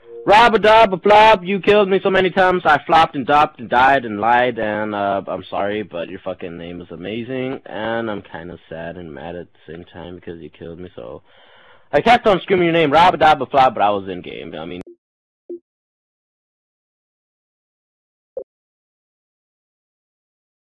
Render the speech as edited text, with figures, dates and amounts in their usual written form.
Rabba-dabba-flop, you killed me so many times, I flopped and dopped and died and lied, and I'm sorry, but your fucking name is amazing, and I'm kinda sad and mad at the same time because you killed me, so I kept on screaming your name, Rabba-dabba-flop, but I was in game, I mean...